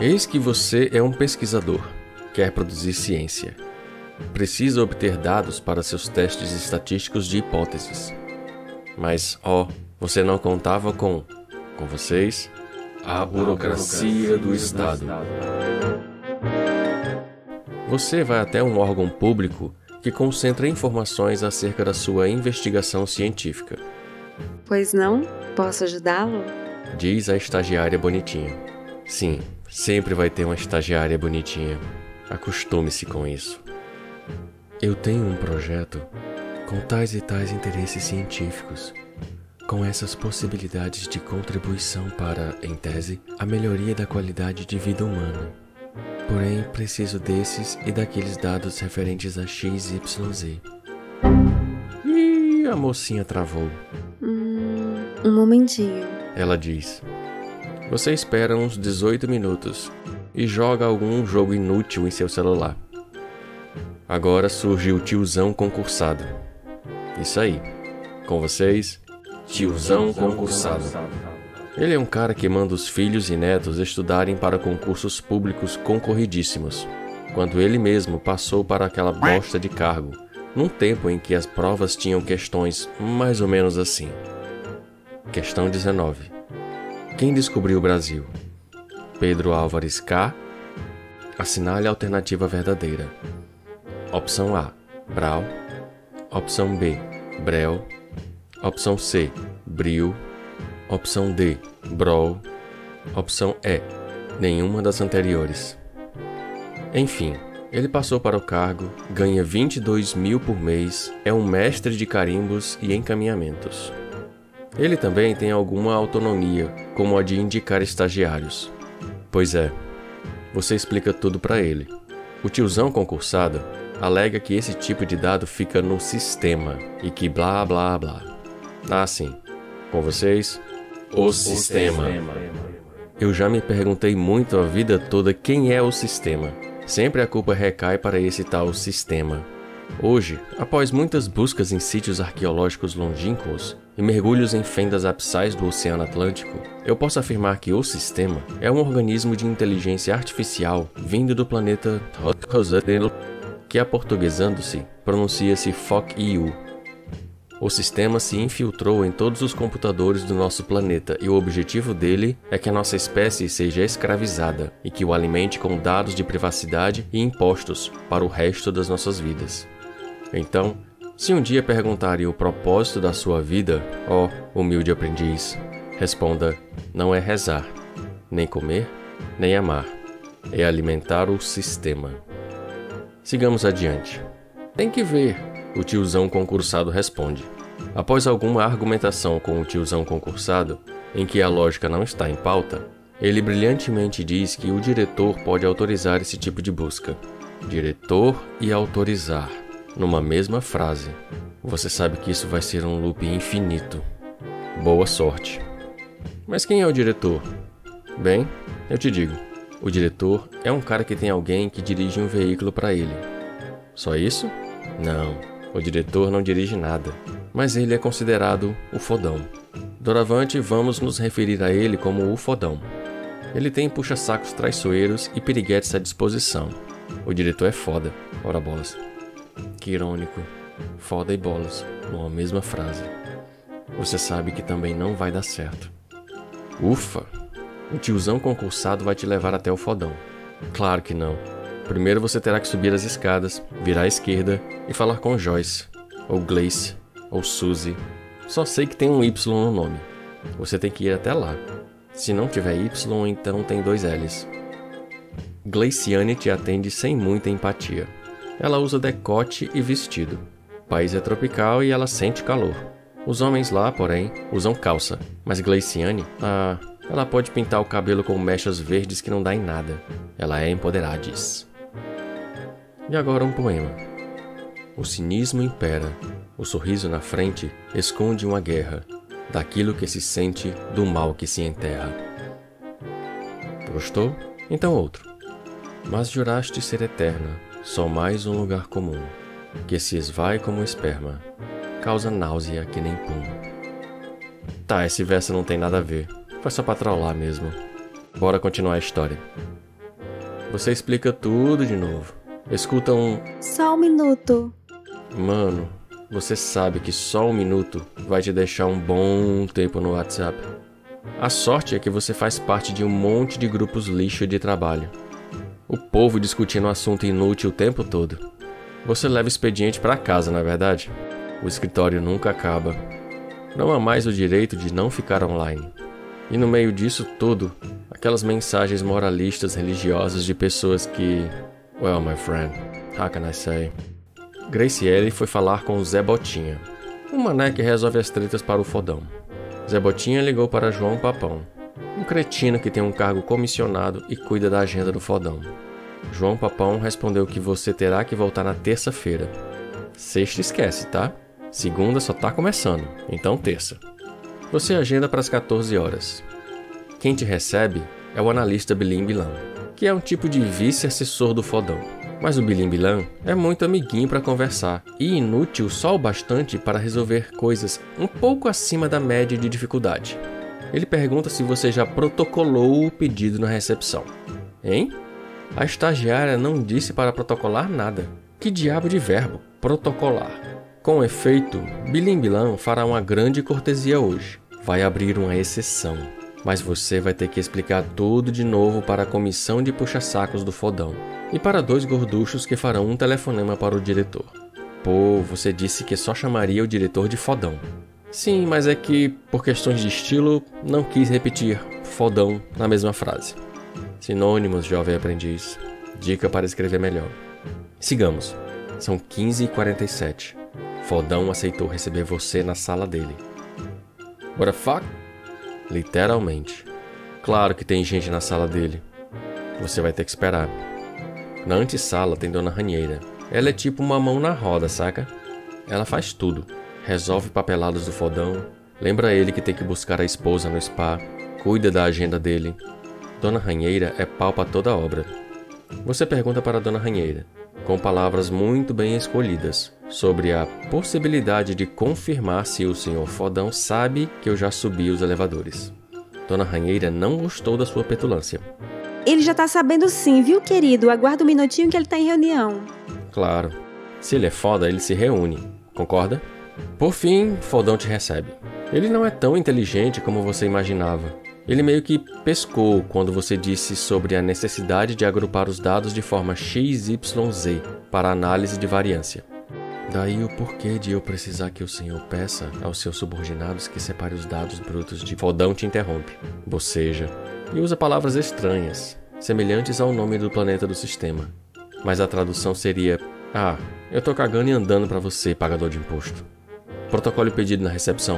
Eis que você é um pesquisador, quer produzir ciência. Precisa obter dados para seus testes estatísticos de hipóteses. Mas, você não contava com vocês, a burocracia do Estado. Você vai até um órgão público que concentra informações acerca da sua investigação científica. Pois não? Posso ajudá-lo? Diz a estagiária bonitinha. Sim, sempre vai ter uma estagiária bonitinha. Acostume-se com isso. Eu tenho um projeto com tais e tais interesses científicos, com essas possibilidades de contribuição para, em tese, a melhoria da qualidade de vida humana. Porém, preciso desses e daqueles dados referentes a X, Y, Z. Ih, a mocinha travou. Um momentinho. Ela diz. Você espera uns 18 minutos e joga algum jogo inútil em seu celular. Agora surge o tiozão concursado. Isso aí. Com vocês, tiozão concursado. Ele é um cara que manda os filhos e netos estudarem para concursos públicos concorridíssimos, quando ele mesmo passou para aquela bosta de cargo, num tempo em que as provas tinham questões mais ou menos assim. Questão 19. Quem descobriu o Brasil? Pedro Álvares K. Assinale a alternativa verdadeira. Opção A, Brau. Opção B, Brel. Opção C, Bril. Opção D, Brol. Opção E, nenhuma das anteriores. Enfim, ele passou para o cargo, ganha 22 mil por mês, é um mestre de carimbos e encaminhamentos. Ele também tem alguma autonomia, como a de indicar estagiários. Pois é, você explica tudo para ele. O tiozão concursado alega que esse tipo de dado fica no sistema e que blá blá blá. Ah, sim. Com vocês, o sistema. Eu já me perguntei muito a vida toda quem é o sistema. Sempre a culpa recai para esse tal sistema. Hoje, após muitas buscas em sítios arqueológicos longínquos e mergulhos em fendas abissais do Oceano Atlântico, eu posso afirmar que o sistema é um organismo de inteligência artificial vindo do planeta que, aportuguesando-se, pronuncia-se Fock-EU. O sistema se infiltrou em todos os computadores do nosso planeta e o objetivo dele é que a nossa espécie seja escravizada e que o alimente com dados de privacidade e impostos para o resto das nossas vidas. Então, se um dia perguntarem o propósito da sua vida, humilde aprendiz, responda: não é rezar, nem comer, nem amar, é alimentar o sistema. Sigamos adiante. Tem que ver, o tiozão concursado responde. Após alguma argumentação com o tiozão concursado, em que a lógica não está em pauta, ele brilhantemente diz que o diretor pode autorizar esse tipo de busca. Diretor e autorizar, numa mesma frase. Você sabe que isso vai ser um loop infinito. Boa sorte. Mas quem é o diretor? Bem, eu te digo. O diretor é um cara que tem alguém que dirige um veículo para ele. Só isso? Não, o diretor não dirige nada, mas ele é considerado o fodão. Doravante, vamos nos referir a ele como o fodão. Ele tem puxa-sacos traiçoeiros e piriguetes à disposição. O diretor é foda, ora bolas. Que irônico, foda e bolas, numa mesma frase. Você sabe que também não vai dar certo. Ufa! O tiozão concursado vai te levar até o fodão. Claro que não. Primeiro você terá que subir as escadas, virar à esquerda e falar com Joyce, ou Gleice, ou Suzy. Só sei que tem um Y no nome. Você tem que ir até lá. Se não tiver Y, então tem 2 L's. Gleiciane te atende sem muita empatia. Ela usa decote e vestido. O país é tropical e ela sente calor. Os homens lá, porém, usam calça. Mas Gleiciane, ela pode pintar o cabelo com mechas verdes que não dá em nada. Ela é empoderadis. E agora um poema. O cinismo impera. O sorriso na frente esconde uma guerra. Daquilo que se sente, do mal que se enterra. Gostou? Então outro. Mas juraste ser eterna, só mais um lugar comum, que se esvai como esperma, causa náusea que nem pum. Tá, esse verso não tem nada a ver. Foi só pra trollar mesmo. Bora continuar a história. Você explica tudo de novo. Escuta um... Só um minuto. Mano, você sabe que só um minuto vai te deixar um bom tempo no WhatsApp. A sorte é que você faz parte de um monte de grupos lixo de trabalho. O povo discutindo um assunto inútil o tempo todo. Você leva o expediente para casa, não é verdade? O escritório nunca acaba. Não há mais o direito de não ficar online. E no meio disso tudo, aquelas mensagens moralistas religiosas de pessoas que... Well, my friend, how can I say? Graciele foi falar com o Zé Botinha, um mané que resolve as tretas para o fodão. Zé Botinha ligou para João Papão, um cretino que tem um cargo comissionado e cuida da agenda do fodão. João Papão respondeu que você terá que voltar na terça-feira. Sexta esquece, tá? Segunda só tá começando, então terça. Você agenda para as 14 horas. Quem te recebe é o analista Bilim Bilan, que é um tipo de vice-assessor do fodão. Mas o Bilim Bilan é muito amiguinho para conversar e inútil só o bastante para resolver coisas um pouco acima da média de dificuldade. Ele pergunta se você já protocolou o pedido na recepção. Hein? A estagiária não disse para protocolar nada. Que diabo de verbo? Protocolar. Com efeito, Bilim Bilan fará uma grande cortesia hoje. Vai abrir uma exceção. Mas você vai ter que explicar tudo de novo para a comissão de puxa-sacos do fodão. E para 2 gorduchos que farão um telefonema para o diretor. Pô, você disse que só chamaria o diretor de fodão. Sim, mas é que, por questões de estilo, não quis repetir fodão na mesma frase. Sinônimos, jovem aprendiz. Dica para escrever melhor. Sigamos. São 15h47. Fodão aceitou receber você na sala dele. What the fuck? Literalmente. Claro que tem gente na sala dele. Você vai ter que esperar. Na antessala tem Dona Ranheira. Ela é tipo uma mão na roda, saca? Ela faz tudo. Resolve papeladas do fodão. Lembra ele que tem que buscar a esposa no spa. Cuida da agenda dele. Dona Ranheira é pau pra toda obra. Você pergunta para Dona Ranheira, com palavras muito bem escolhidas, sobre a possibilidade de confirmar se o senhor fodão sabe que eu já subi os elevadores. Dona Ranheira não gostou da sua petulância. Ele já tá sabendo sim, viu, querido? Aguarda um minutinho que ele tá em reunião. Claro. Se ele é foda, ele se reúne. Concorda? Por fim, fodão te recebe. Ele não é tão inteligente como você imaginava. Ele meio que pescou quando você disse sobre a necessidade de agrupar os dados de forma XYZ para análise de variância. Daí o porquê de eu precisar que o senhor peça aos seus subordinados que separe os dados brutos de... Fodão te interrompe, boceja, e usa palavras estranhas, semelhantes ao nome do planeta do sistema. Mas a tradução seria: ah, eu tô cagando e andando pra você, pagador de imposto. Protocole o pedido na recepção.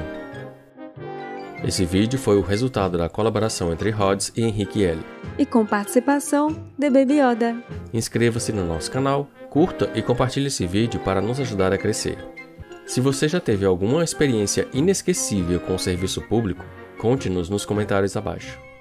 Esse vídeo foi o resultado da colaboração entre Rods e Henrique L. E com participação de Baby Yoda. Inscreva-se no nosso canal, curta e compartilhe esse vídeo para nos ajudar a crescer. Se você já teve alguma experiência inesquecível com o serviço público, conte-nos nos comentários abaixo.